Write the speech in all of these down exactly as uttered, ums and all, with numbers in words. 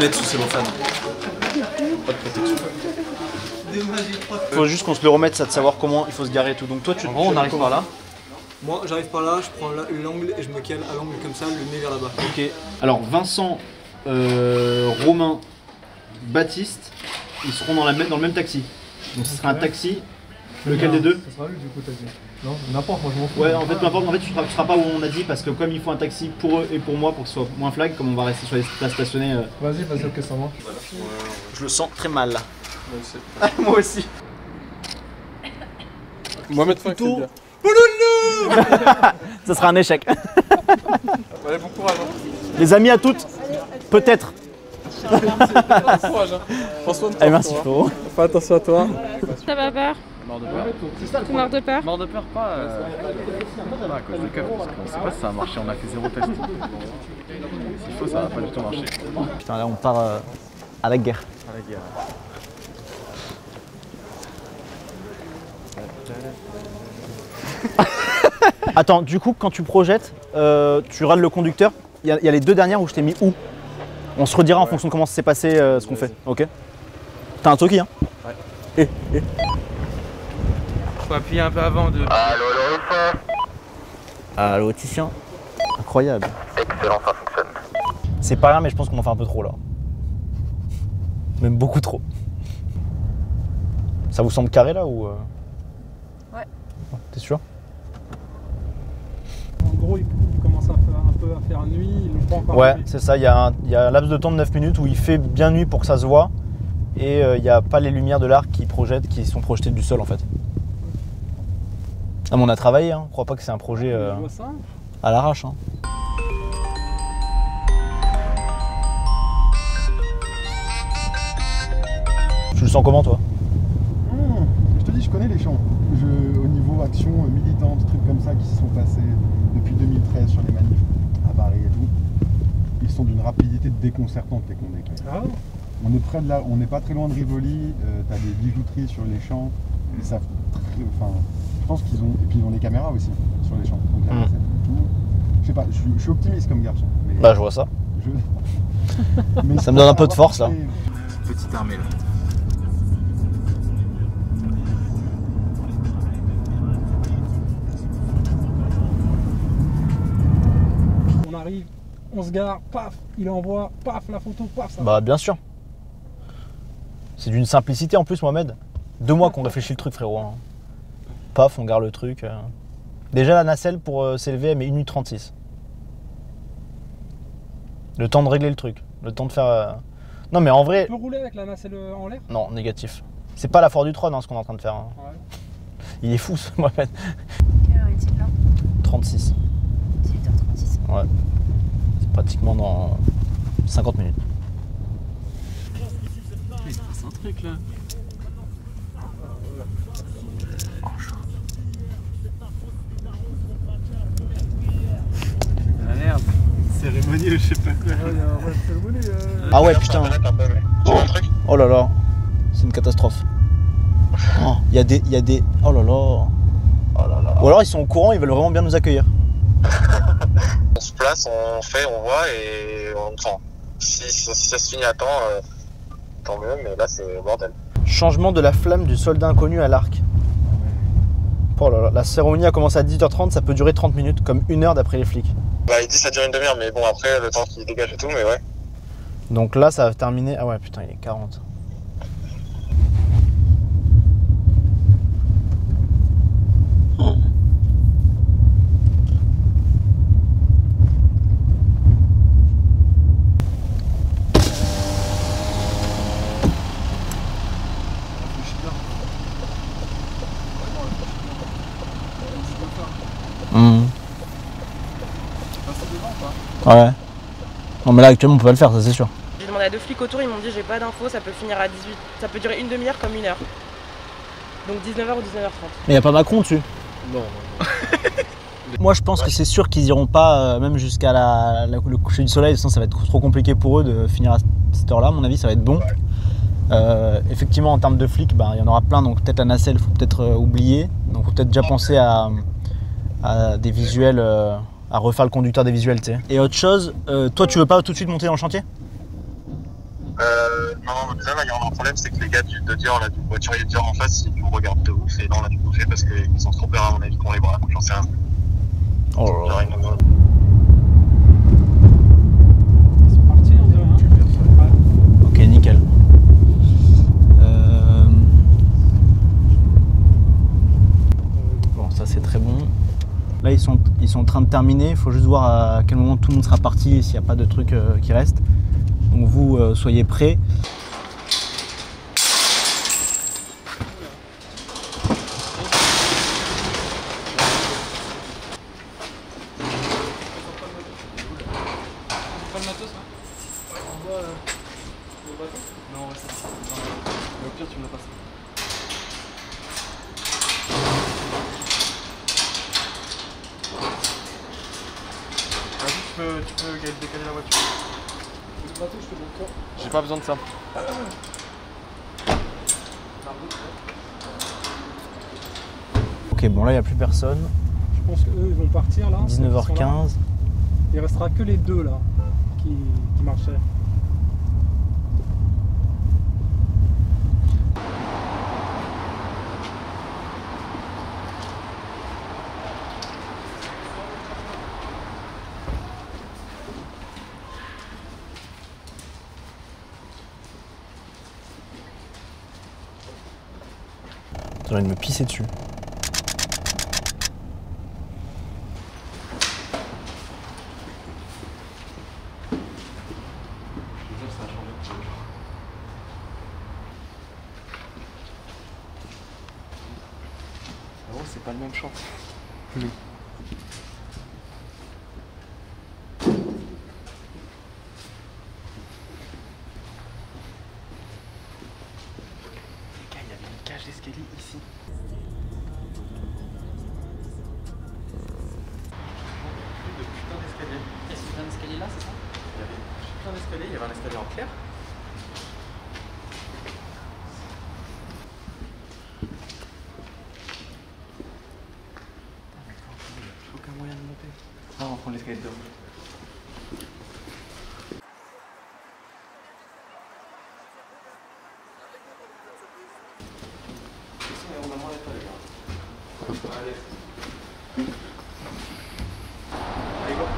mètres sous cellophane. Pas de protection. Il faut juste qu'on se le remette, ça, de savoir comment il faut se garer et tout. Donc toi, tu, en gros, on arrive par là. Moi, j'arrive par là, je prends l'angle et je me cale à l'angle comme ça, le nez vers là-bas. Ok. Alors Vincent, euh, Romain, Baptiste, ils seront dans, la même, dans le même taxi. Donc ce sera un taxi. Lequel des deux? Ça sera lui du coup, t'as dit. Non, n'importe, moi je m'en fous. Ouais, en fait, peu importe, en fait, tu seras, tu seras pas où on a dit parce que comme il faut un taxi pour eux et pour moi pour que ce soit moins flag, comme on va rester sur les places stationnées. Euh... Vas-y, vas-y, ok, ça marche. Voilà. Ouais, ouais. Je le sens très mal là. Moi aussi. Moi aussi. Mohamed Funk, c'est bien. Ça sera un échec. Allez, bon courage. Hein. Les amis à toutes, peut-être. Bon courage. Hein. François, Allez, merci frérot. Fais attention à toi. Ça va peur? Mort de peur. Tout mort de peur? Mort de peur, pas, euh, pas à cause de keuf, parce qu'on sait pas si ça a marché, on a fait zéro test. S'il faut, ça va pas du tout marcher. Putain, là on part euh, à la guerre. À la guerre. Attends, du coup, quand tu projettes, euh, tu râles le conducteur. Il y, y a les deux dernières où je t'ai mis où? On se redira en fonction de comment s'est passé euh, ce qu'on fait. Ok. T'as un truc, hein? Ouais. Et, et. Faut appuyer un peu avant de. Allô, Lorissa. Allô, Titien. Incroyable. Excellent, ça fonctionne. C'est pas rien, mais je pense qu'on en fait un peu trop là. Même beaucoup trop. Ça vous semble carré là ou euh... Ouais. T'es sûr? En gros, il commence à faire, un peu à faire nuit, ils l'ont pas encore. Ouais, c'est ça. Il y, a un, il y a un laps de temps de neuf minutes où il fait bien nuit pour que ça se voit. Et euh, il n'y a pas les lumières de l'arc qui projettent, qui sont projetées du sol en fait. Ah, mais on a travaillé, hein. Je crois pas que c'est un projet euh, à l'arrache. Hein. Tu le sens comment toi? Mmh, je te dis, je connais les champs. Je, au niveau action militante, trucs comme ça qui se sont passés depuis deux mille treize sur les manifs à Paris et tout, ils sont d'une rapidité déconcertante les condés. Ah. On est près de là, on n'est pas très loin de Rivoli, euh, t'as des bijouteries sur les champs, ils savent très, enfin, je pense qu'ils ont, et puis ils ont des caméras aussi sur les champs, donc là, mmh. tout. Je sais pas, je suis, je suis optimiste comme garçon. Mais bah je vois ça. Je... mais ça me donne un peu de force là. Petite armée là. On arrive, on se gare, paf, il envoie, paf, la photo, paf, ça. Bah bien sûr. C'est d'une simplicité en plus, Mohamed. Deux mois qu'on réfléchit le truc, frérot. Hein. Paf, on garde le truc. Euh. Déjà, la nacelle pour euh, s'élever, elle met une minute trente-six. Le temps de régler le truc. Le temps de faire... Euh... Non, mais en vrai... Tu peux rouler avec la nacelle en l'air? Non, négatif. C'est pas la Ford du Trône, hein, ce qu'on est en train de faire. Hein. Ouais. Il est fou, ce Mohamed. Quelle heure est-il là? trente-six. dix-huit heures trente-six. Ouais. C'est pratiquement dans cinquante minutes. Il se passe un truc là. Ah merde. Cérémonie ou je sais pas quoi. Ah ouais, putain. Oh là là. C'est une catastrophe. Oh, il y a des... Il y a des... Oh là là. Oh là là. Ou alors ils sont au courant, ils veulent vraiment bien nous accueillir. On se place, on fait, on voit et on enfin, si, si, si ça se finit à temps, euh, tant mieux, mais là c'est le bordel. Changement de la flamme du soldat inconnu à l'arc. Oh là là, la cérémonie a commencé à dix-huit heures trente, ça peut durer trente minutes, comme une heure d'après les flics. Bah il dit ça dure une demi-heure, mais bon après le temps qu'il dégage et tout, mais ouais. Donc là ça va terminer... Ah ouais putain, il est quarante. Oh. Mmh. Ouais. Non mais là actuellement on peut pas le faire, ça c'est sûr. J'ai demandé à deux flics autour, ils m'ont dit j'ai pas d'infos, ça peut finir à dix-huit, ça peut durer une demi-heure comme une heure. Donc dix-neuf heures ou dix-neuf heures trente. Mais y a pas Macron dessus. Non. Moi je pense que c'est sûr qu'ils iront pas euh, même jusqu'à la, la, le coucher du soleil, sinon ça va être trop compliqué pour eux de finir à cette heure là, à mon avis ça va être bon. Euh, effectivement en termes de flics, bah, il y en aura plein, donc peut-être la nacelle il faut peut-être euh, oublier. Donc faut peut-être déjà penser à, à des visuels, euh, à refaire le conducteur des visuels, tu sais. Et autre chose, euh, toi tu veux pas tout de suite monter dans le chantier? Euh, non, déjà là, il y a un problème, c'est que les gars du, de Dior, là, du voiturier de Dior en face, ils nous regardent de ouf et là, on a dû bouger parce qu'ils ont trop peur à mon avis qu'on les bras, j'en sais rien. Oh là là. Genre, ils nous- Ils sont partis, on dirait. Hein. Ouais. Ok, nickel. Euh, Bon, ça c'est très bon. Là, ils sont, ils sont en train de terminer. Il faut juste voir à quel moment tout le monde sera parti et s'il n'y a pas de trucs euh, qui restent. Donc vous, euh, soyez prêts. Pas le matos, hein? On voit le bateau? Non, ouais, ça. Mais au pire, tu me le passes. Vas-y, tu peux, tu peux décaler la voiture. Le bateau, je te montre toi. J'ai pas besoin de ça. Ok, bon là, il n'y a plus personne. Je pense qu'eux, ils vont partir là. dix-neuf heures Ils sont là. quinze. Il restera que les deux là qui, qui marchaient. J'ai envie de me pisser dessus. Oh, c'est pas le même chant. Les gars, il y avait une cage d'escalier ici. De putain d'escalier. Qu'est-ce que c'est un escalier là, c'est ça? Il y avait putain d'escalier, il y avait un escalier en clair. Aucun moyen de monter. Ah, on va prendre l'escalier de dehors. On a moins d'état, les gars. Allez. Allez, go.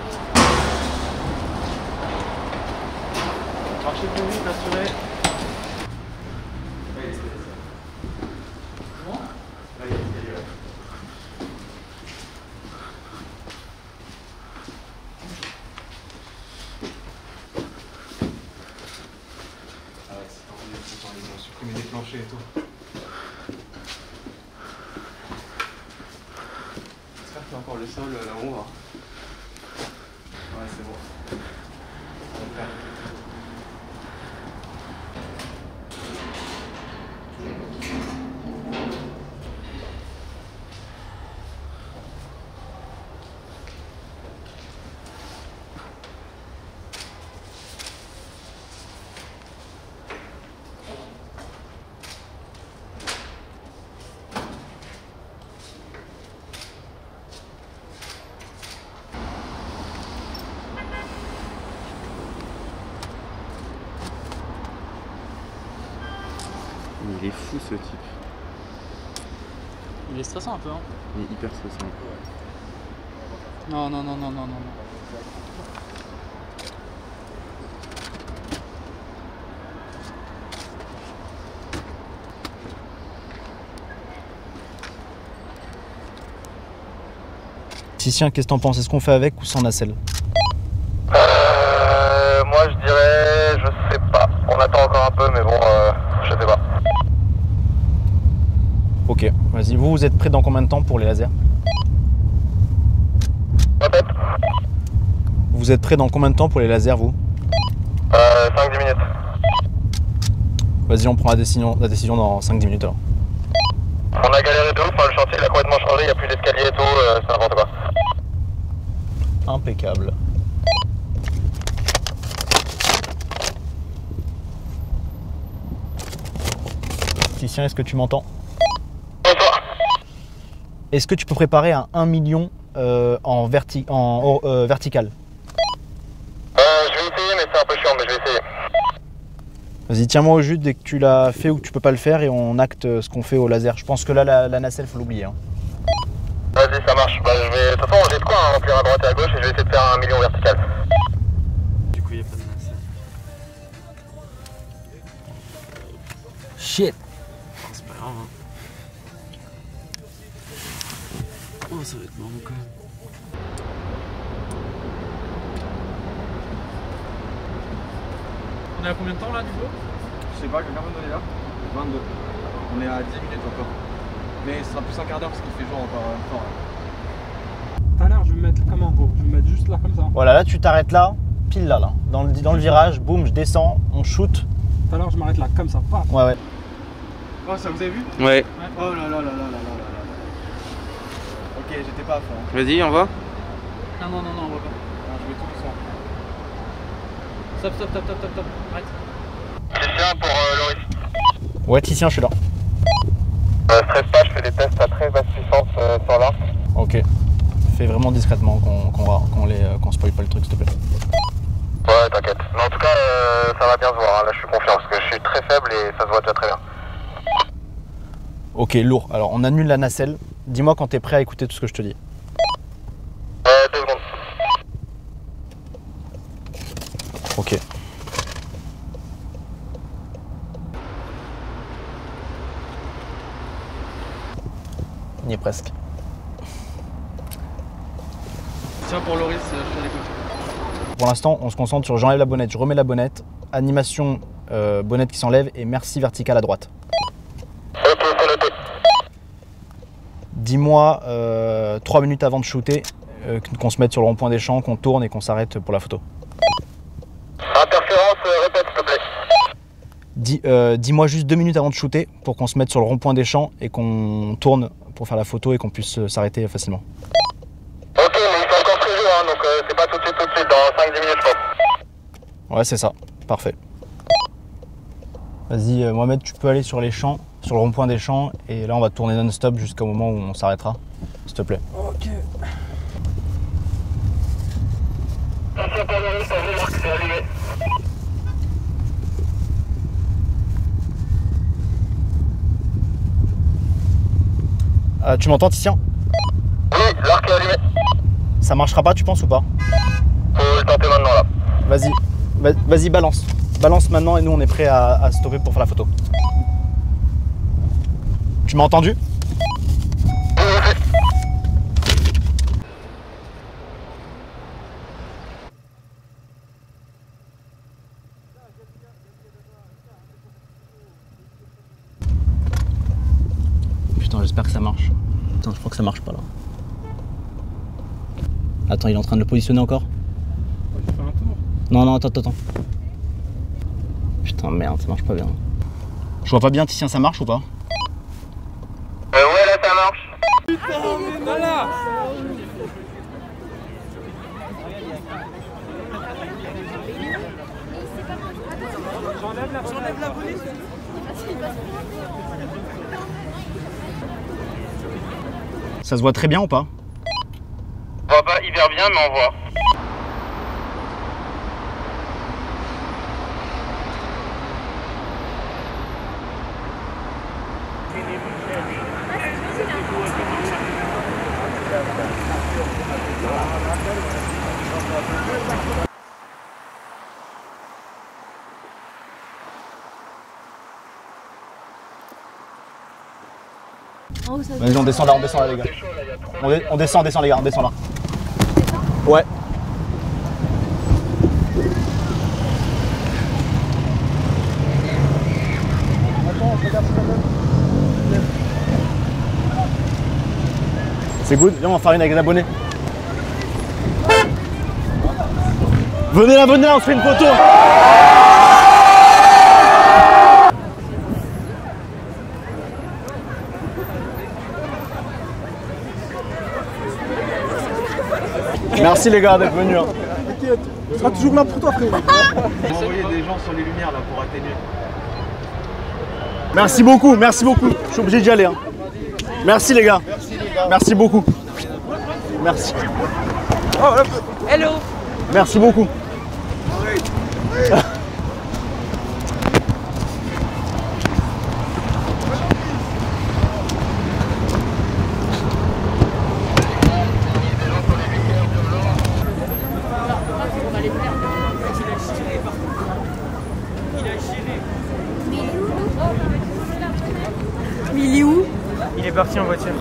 Marchez plus vite, assurez. Là, il y a l'escalier. Comment? Là, il y a l'escalier, ouais. Ah ouais, c'est encore des petits temps, ils ont supprimé des planchers et tout. J'espère qu'il y a encore le sol euh, là-haut. Hein. Ouais, c'est bon. Ça va le faire. Il est fou ce type. Il est stressant un peu, hein? Il est hyper stressant. Non, non, non, non, non, non. Titien, qu'est-ce que t'en penses? Est-ce qu'on fait avec ou sans nacelle? Euh, moi je dirais, je sais pas. On attend encore un peu, mais bon, euh, je sais pas. Ok, vas-y. Vous, vous êtes prêts dans combien de temps pour les lasers? Répète. Vous êtes prêts dans combien de temps pour les lasers, vous? Euh, cinq dix minutes. Vas-y, on prend la décision, la décision dans cinq dix minutes alors. On a galéré de ouf, hein, le chantier il a complètement changé, il n'y a plus d'escalier et tout, euh, c'est n'importe quoi. Impeccable. Titien, est-ce que tu m'entends? Bonsoir. Est-ce que tu peux préparer un un million euh, en, verti en euh, vertical? Euh, je vais essayer, mais c'est un peu chiant, mais je vais essayer. Vas-y, tiens-moi au jus dès que tu l'as fait ou que tu peux pas le faire et on acte ce qu'on fait au laser. Je pense que là, la, la nacelle, faut l'oublier. Hein. Vas-y, ça marche. Bah, je vais... De toute façon, j'ai de quoi hein, remplir à droite et à gauche et je vais essayer de faire un million vertical. Du coup, il n'y a pas de nacelle. Shit. C'est pas grave. Hein. Oh, ça va être marrant quand même. On est à combien de temps là du coup? Je sais pas, quelqu'un peut me donner là vingt-deux. On est à dix minutes encore. Mais ce sera plus un quart d'heure parce qu'il fait jour encore euh, fort. Tout à l'heure, je vais me mettre comme en haut. Je vais me mettre juste là, comme ça. Voilà, là, tu t'arrêtes là, pile là, là. Dans le, dans le virage, boum, je descends, on shoot. Tout à l'heure, je m'arrête là, comme ça. Paf. Ouais, ouais. Oh, ça vous avez vu? Ouais. Oh là là là là là là là là. Ok, j'étais pas à fond. Hein. Vas-y, on va. Non, non, non, non, on va pas. Non, je vais tout doucement. Stop, stop, stop, stop, stop, stop. Arrête. Christian pour euh, Loris. Ouais, Titien, je suis là. Euh, stress pas, je fais des tests à très basse puissance euh, sur l'arc. Ok. Fais vraiment discrètement qu'on qu'on qu'on les, euh, qu'on spoil pas le truc, s'il te plaît. Ouais, t'inquiète. Mais en tout cas, euh, ça va bien se voir. Hein. Là, je suis confiant parce que je suis très faible et ça se voit déjà très bien. Ok, lourd. Alors, on annule la nacelle. Dis-moi quand t'es prêt à écouter tout ce que je te dis. Euh, deux secondes. Ok. On y est presque. Tiens, pour Loris, je suis à l'écoute. Pour l'instant, on se concentre sur j'enlève la bonnette, je remets la bonnette, animation euh, bonnette qui s'enlève et merci vertical à droite. Ok, c'est noté. Dis-moi euh, trois minutes avant de shooter euh, qu'on se mette sur le rond-point des champs, qu'on tourne et qu'on s'arrête pour la photo. Interférence, euh, répète s'il te plaît. Dis, euh, dis-moi juste deux minutes avant de shooter pour qu'on se mette sur le rond-point des champs et qu'on tourne pour faire la photo et qu'on puisse euh, s'arrêter facilement. Ok, mais il fait encore très jour, hein, donc euh, c'est pas tout de suite, tout de suite, dans cinq dix minutes je pense. Ouais, c'est ça. Parfait. Vas-y, euh, Mohamed, tu peux aller sur les champs, sur le rond-point des champs, et là on va tourner non-stop jusqu'au moment où on s'arrêtera, s'il te plaît. Ok. Attention pour Loris, on vous marque, c'est allumé. Euh, tu m'entends, Titien? Oui, l'arc est allumé. Ça marchera pas, tu penses ou pas? Faut le tenter maintenant là. Vas-y, Va- vas-y, balance. Balance maintenant et nous on est prêts à, à stopper pour faire la photo. Tu m'as entendu? Putain, j'espère que ça marche. Putain, je crois que ça marche pas là. Attends, il est en train de le positionner encore? Je fais un tour. Non, non, attends, attends, attends. Putain, merde, ça marche pas bien. Je vois pas bien, Titien, ça marche ou pas? Euh, ouais, là ça marche. Voilà. J'enlève la J'enlève la police. Ça se voit très bien ou pas? On voit pas hyper bien, mais on voit. Vas-y, on descend là, on descend là, les gars. On, dé- on descend, on descend, les gars, on descend là. Ouais. C'est good, viens, on va faire une avec les abonnés. Venez là, venez là, on se fait une photo. Merci les gars d'être venus. Hein. T'inquiète, on sera toujours là pour toi, frère. On va envoyer des gens sur les lumières là pour atténuer. Merci beaucoup, merci beaucoup. Je suis obligé d'y aller. Hein. Merci les gars. Merci beaucoup. Merci. Hello. Merci beaucoup. Il est parti en voiture.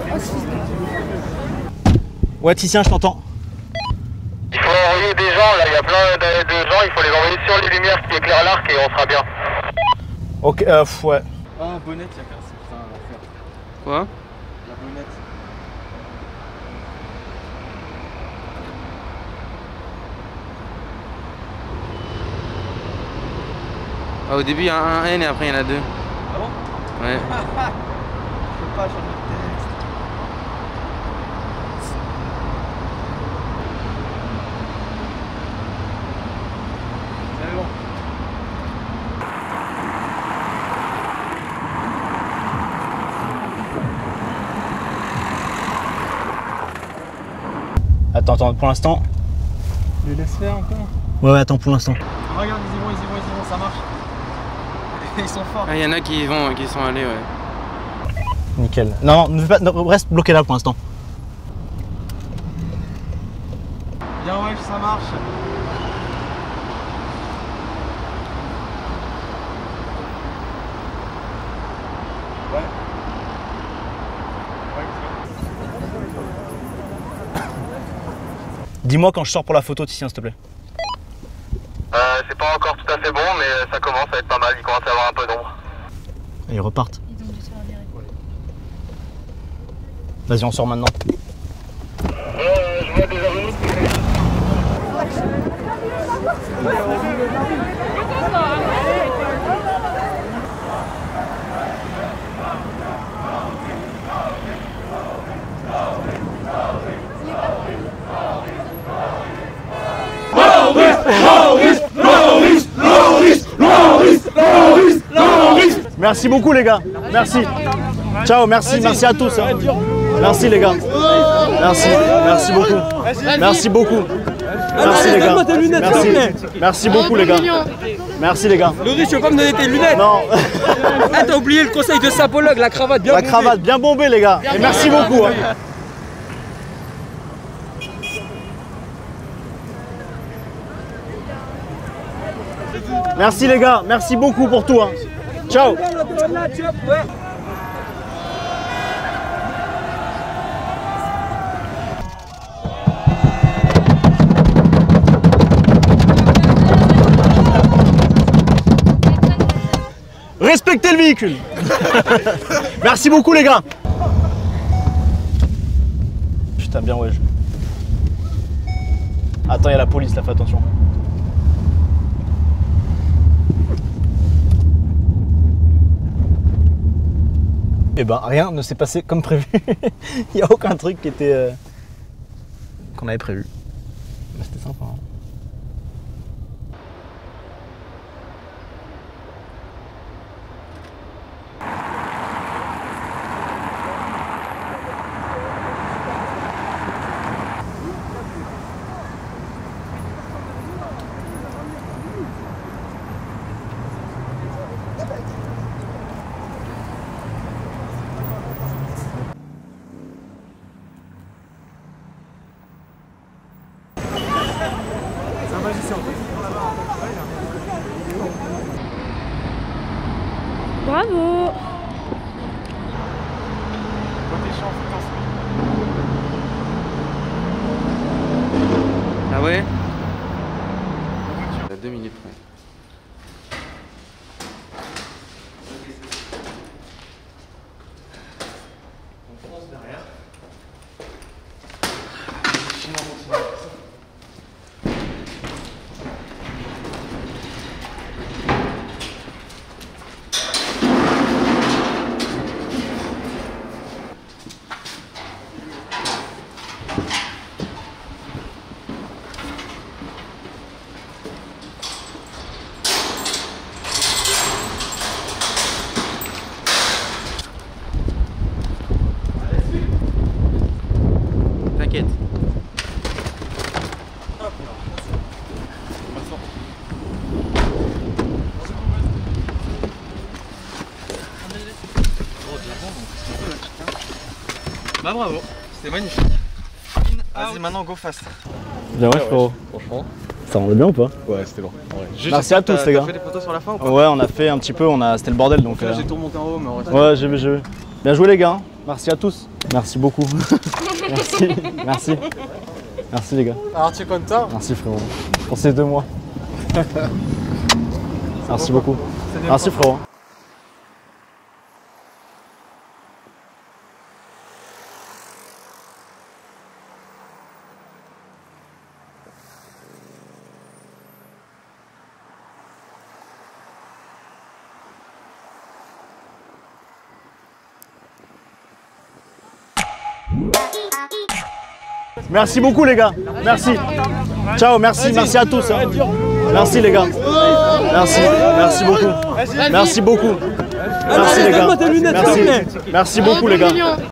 Ouais, Titien, je t'entends. Il faut envoyer des gens, là, il y a plein de, de gens, il faut les envoyer sur les lumières qui éclairent l'arc et on sera bien. Ok, euh, pff, ouais. Ah, bonnette, il y a cassé, putain, l'enfer. Quoi? La bonnette. Ah, au début il y a un N et après il y en a deux. Ah bon? Ouais. Je peux pas changer de texte. C'est bon. Attends, attends, pour l'instant. Je les laisse faire encore. Ouais, ouais, attends, pour l'instant. Regarde, ils y vont, ils y vont, ils y vont, ça marche. Ils sont forts. Ah, il y en a qui y vont, qui sont allés, ouais. Nickel. Non, non, ne fais pas, non, reste bloqué là pour l'instant. Bien, ouais, ça marche. Ouais. Dis-moi quand je sors pour la photo, Titien, s'il te plaît. Euh, c'est pas encore tout à fait bon, mais ça commence à être pas mal, il commence à y avoir un peu d'ombre. Et ils repartent. Ils ont dû se faire virer. Vas-y, on sort maintenant. Euh, je vois des avenues. Merci beaucoup les gars. Merci. Ciao, merci, merci à tous. hein. Merci les gars. Merci, merci beaucoup. Merci beaucoup. Merci les gars. Merci, merci beaucoup les gars. Merci les gars. Laurie, tu veux pas me donner tes lunettes? Non, Ah, t'as oublié le conseil de sapologue, la cravate bien la cravate bien bombée les gars. Et merci beaucoup. hein. Merci les gars, merci beaucoup pour tout. hein. Ciao. Respectez le véhicule. Merci beaucoup les gars. Putain bien ouais. Je... Attends, il y a la police là, fais attention. Eh ben rien ne s'est passé comme prévu. Il n'y a aucun truc qui était euh, qu'on avait prévu. Mais c'était sympa. Hein. Bravo! Ah ouais? À deux minutes près. T'inquiète. Bah bravo, c'était magnifique. Vas-y, maintenant go fast. Bien ouais, frérot. Franchement. Ça rendait bien ou pas? Ouais, c'était long. Ouais. Merci à tous les gars. T'as fait des photos sur la fin ou pas? Ouais, on a fait un petit peu, on a... c'était le bordel donc. Là, euh, j'ai tout remonté en haut, mais en vrai. Ouais, j'ai vu, j'ai vu. Bien joué les gars. Merci à tous. Merci beaucoup. Merci. Merci. Merci les gars. Alors tu es content? Merci frérot. Pour ces deux mois. Merci beaucoup. Merci frérot. Merci beaucoup les gars. Merci. Ciao, merci, merci à tous. Hein. Merci les gars. Merci, merci beaucoup. Merci beaucoup. Merci les gars. Merci, merci beaucoup les gars.